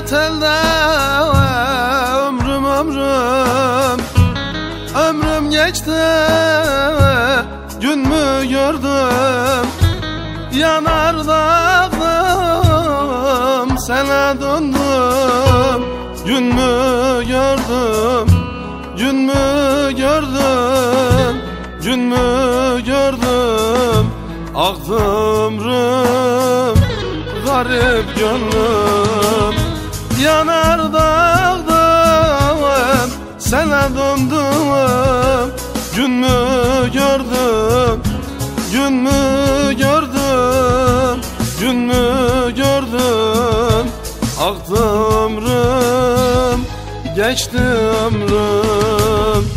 telde ömrüm geçti, gün mü gördüm yanardağım, sana döndüm, gün mü gördüm, gün mü gördüm, gün mü gördüm, aktı ömrüm, garip gönlüm yanardağım, sana döndüm, gün mü gördüm, gün mü gördüm, gün mü gördüm, aktı ömrüm, geçti ömrüm.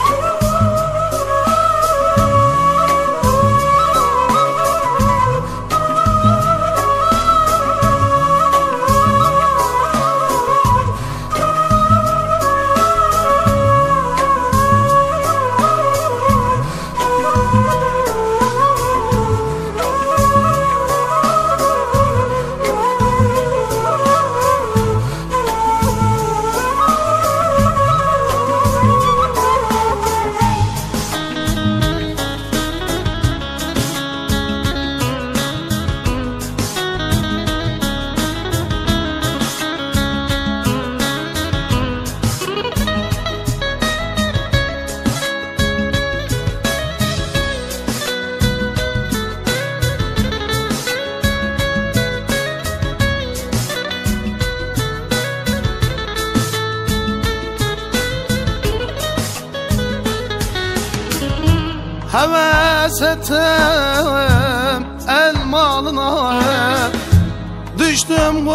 Heves ettim el malına, düştüm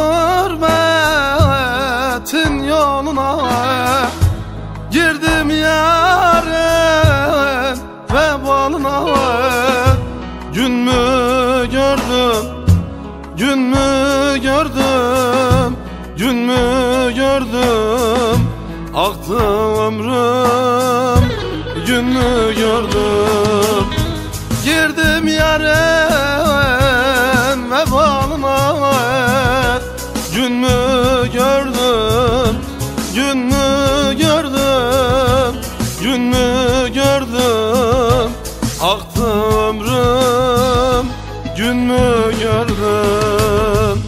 gurbetin yoluna, girdim yarın vebalına, gün mü gördüm, gün mü gördüm, gün mü gördüm, aktı ömrüm, gün mü gördüm, girdim yarın vebalına, gün mü gördüm, gün mü gördüm, gün mü gördüm, aktı ömrüm, gün mü gördüm.